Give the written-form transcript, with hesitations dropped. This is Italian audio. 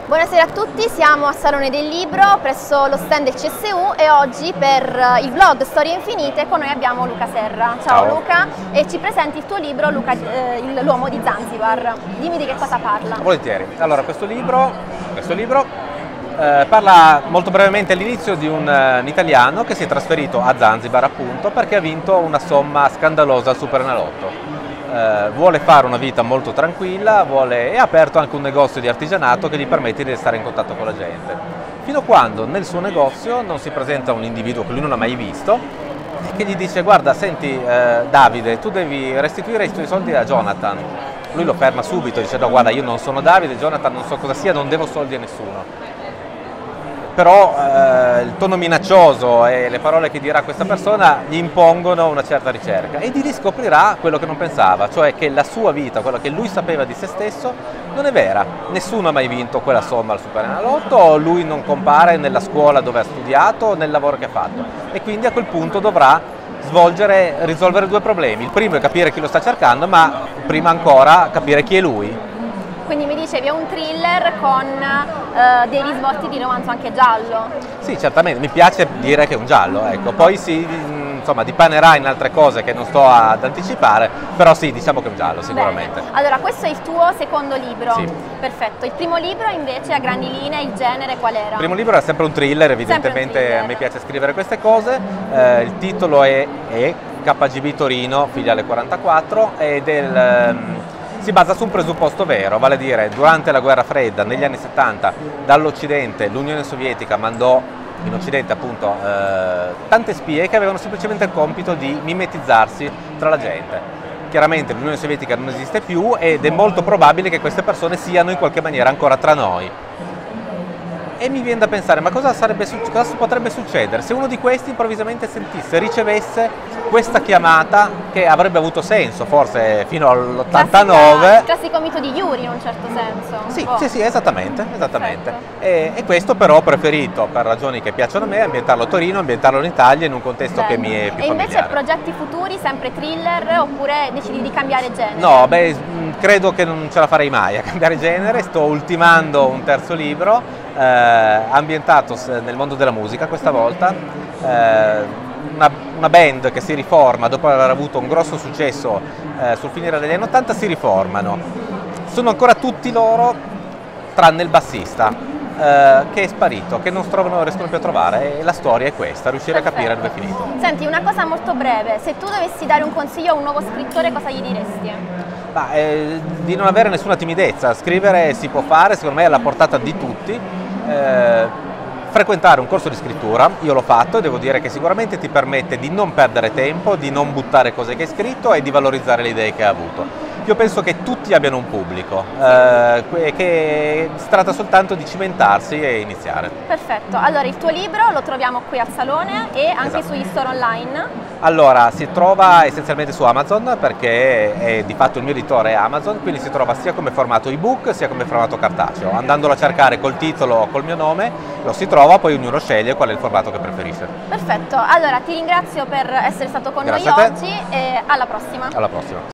Buonasera a tutti, siamo a Salone del Libro presso lo stand del CSU e oggi per il vlog Storie Infinite con noi abbiamo Luca Serra. Ciao Luca, e ci presenti il tuo libro L'uomo di Zanzibar. Dimmi di che cosa parla. Volentieri. Allora, questo libro parla molto brevemente all'inizio di un italiano che si è trasferito a Zanzibar appunto perché ha vinto una somma scandalosa al Superenalotto. Vuole fare una vita molto tranquilla e ha aperto anche un negozio di artigianato che gli permette di stare in contatto con la gente. Fino a quando nel suo negozio non si presenta un individuo che lui non ha mai visto e che gli dice: guarda, senti Davide, tu devi restituire i tuoi soldi a Jonathan. Lui lo ferma subito, dice: no, guarda, io non sono Davide, Jonathan non so cosa sia, non devo soldi a nessuno. Però il tono minaccioso e le parole che dirà questa persona gli impongono una certa ricerca e gli scoprirà quello che non pensava, cioè che la sua vita, quello che lui sapeva di se stesso, non è vera. Nessuno ha mai vinto quella somma al Superenalotto, lui non compare nella scuola dove ha studiato, nel lavoro che ha fatto e quindi a quel punto dovrà risolvere due problemi. Il primo è capire chi lo sta cercando, ma prima ancora capire chi è lui. Quindi mi dicevi è un thriller con dei risvolti di romanzo anche giallo. Sì, certamente, mi piace dire che è un giallo, ecco. Poi insomma, dipanerà in altre cose che non sto ad anticipare, però sì, diciamo che è un giallo sicuramente. Bene. Allora, questo è il tuo secondo libro. Sì. Perfetto. Il primo libro invece a grandi linee, il genere qual era? Il primo libro era sempre un thriller, evidentemente a me piace scrivere queste cose. Il titolo è KGB Torino, filiale 44, si basa su un presupposto vero, vale a dire durante la guerra fredda negli anni 70 dall'Occidente l'Unione Sovietica mandò in Occidente appunto tante spie che avevano semplicemente il compito di mimetizzarsi tra la gente. Chiaramente l'Unione Sovietica non esiste più ed è molto probabile che queste persone siano in qualche maniera ancora tra noi. E mi viene da pensare, ma cosa potrebbe succedere se uno di questi improvvisamente ricevesse questa chiamata che avrebbe avuto senso, forse fino all'89. Classico mito di Yuri in un certo senso. Sì, esattamente. E questo però ho preferito, per ragioni che piacciono a me, ambientarlo a Torino, ambientarlo in Italia, in un contesto che mi è più familiare. E invece progetti futuri, sempre thriller, oppure decidi di cambiare genere? No, credo che non ce la farei mai a cambiare genere, sto ultimando un terzo libro, ambientato nel mondo della musica questa volta, una band che si riforma dopo aver avuto un grosso successo sul finire degli anni 80, si riformano. Sono ancora tutti loro tranne il bassista che è sparito, che non riescono più a trovare, e la storia è questa, riuscire a capire dove è finito. Senti, una cosa molto breve, se tu dovessi dare un consiglio a un nuovo scrittore cosa gli diresti? Di non avere nessuna timidezza, scrivere si può fare, secondo me è alla portata di tutti. Frequentare un corso di scrittura, io l'ho fatto e devo dire che sicuramente ti permette di non perdere tempo, di non buttare cose che hai scritto e di valorizzare le idee che hai avuto. Io penso che tutti abbiano un pubblico, che si tratta soltanto di cimentarsi e iniziare. Perfetto, allora il tuo libro lo troviamo qui al Salone e anche sugli store online? Allora, si trova essenzialmente su Amazon perché di fatto il mio editore è Amazon, quindi si trova sia come formato ebook sia come formato cartaceo. Andandolo a cercare col titolo o col mio nome lo si trova, poi ognuno sceglie qual è il formato che preferisce. Perfetto, allora ti ringrazio per essere stato con noi oggi e alla prossima. Alla prossima.